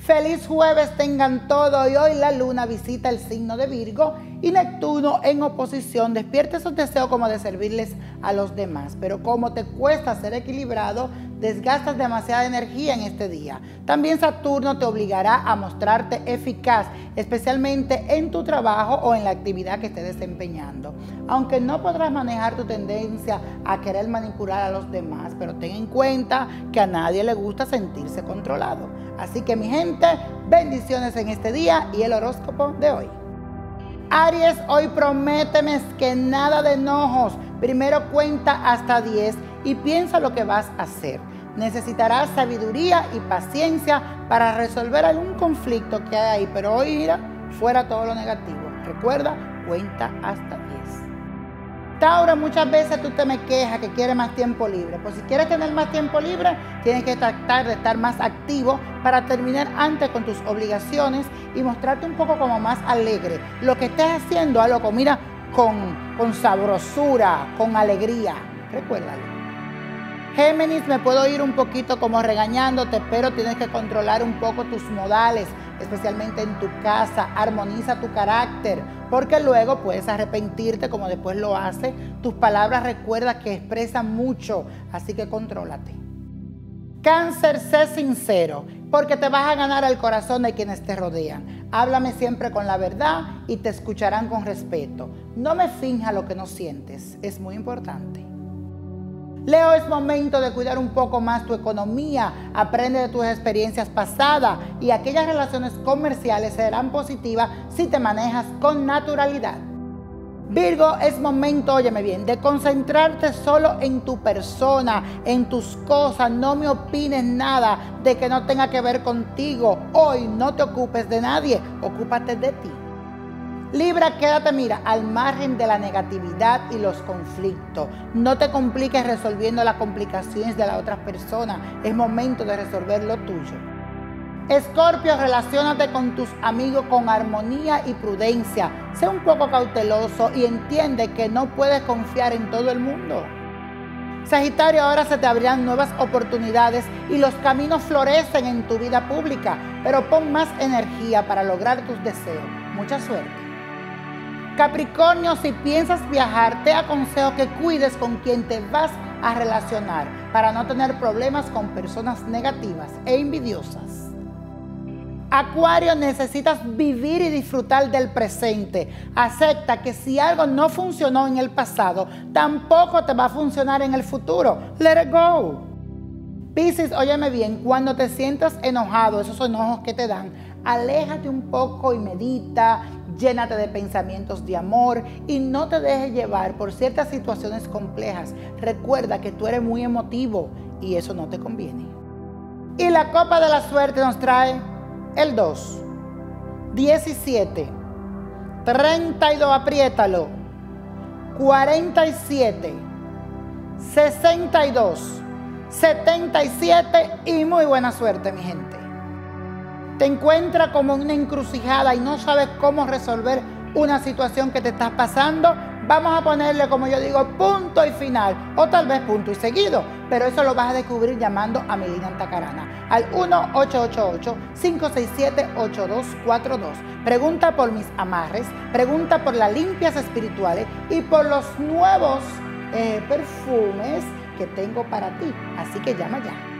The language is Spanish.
Feliz jueves tengan todo y hoy la luna visita el signo de Virgo y Neptuno en oposición despierta esos deseos como de servirles a los demás, pero como te cuesta ser equilibrado, desgastas demasiada energía en este día. También Saturno te obligará a mostrarte eficaz, especialmente en tu trabajo o en la actividad que estés desempeñando. Aunque no podrás manejar tu tendencia a querer manipular a los demás, pero ten en cuenta que a nadie le gusta sentirse controlado. Así que mi gente, bendiciones en este día y el horóscopo de hoy. Aries, hoy prométeme que nada de enojos. Primero cuenta hasta 10 y piensa lo que vas a hacer. Necesitarás sabiduría y paciencia para resolver algún conflicto que hay ahí, pero hoy mira, fuera todo lo negativo. Recuerda, cuenta hasta 10. Tauro, muchas veces tú te me quejas que quieres más tiempo libre. Pues si quieres tener más tiempo libre, tienes que tratar de estar más activo para terminar antes con tus obligaciones y mostrarte un poco como más alegre. Lo que estés haciendo, hazlo mira, con sabrosura, con alegría. Recuérdalo. Géminis, me puedo ir un poquito como regañándote, pero tienes que controlar un poco tus modales, especialmente en tu casa. Armoniza tu carácter, porque luego puedes arrepentirte como después lo hace. Tus palabras recuerda que expresan mucho, así que contrólate. Cáncer, sé sincero, porque te vas a ganar el corazón de quienes te rodean. Háblame siempre con la verdad y te escucharán con respeto. No me finja lo que no sientes, es muy importante. Leo, es momento de cuidar un poco más tu economía, aprende de tus experiencias pasadas y aquellas relaciones comerciales serán positivas si te manejas con naturalidad. Virgo, es momento, óyeme bien, de concentrarte solo en tu persona, en tus cosas, no me opines nada de que no tenga que ver contigo. Hoy no te ocupes de nadie, ocúpate de ti. Libra, quédate, mira, al margen de la negatividad y los conflictos. No te compliques resolviendo las complicaciones de las otras personas. Es momento de resolver lo tuyo. Escorpio, relaciónate con tus amigos con armonía y prudencia. Sé un poco cauteloso y entiende que no puedes confiar en todo el mundo. Sagitario, ahora se te abrirán nuevas oportunidades y los caminos florecen en tu vida pública, pero pon más energía para lograr tus deseos. Mucha suerte. Capricornio, si piensas viajar, te aconsejo que cuides con quien te vas a relacionar para no tener problemas con personas negativas e envidiosas. Acuario, necesitas vivir y disfrutar del presente. Acepta que si algo no funcionó en el pasado, tampoco te va a funcionar en el futuro. Let it go. Piscis, óyeme bien, cuando te sientas enojado, esos enojos que te dan, aléjate un poco y medita, llénate de pensamientos de amor y no te dejes llevar por ciertas situaciones complejas. Recuerda que tú eres muy emotivo y eso no te conviene. Y la copa de la suerte nos trae el 2, 17, 32, apriétalo, 47, 62, 77 y muy buena suerte, mi gente. Te encuentras como en una encrucijada y no sabes cómo resolver una situación que te estás pasando. Vamos a ponerle, como yo digo, punto y final, o tal vez punto y seguido, pero eso lo vas a descubrir llamando a Melina Antacarana al 1-888-567-8242. Pregunta por mis amarres, pregunta por las limpias espirituales y por los nuevos perfumes que tengo para ti. Así que llama ya.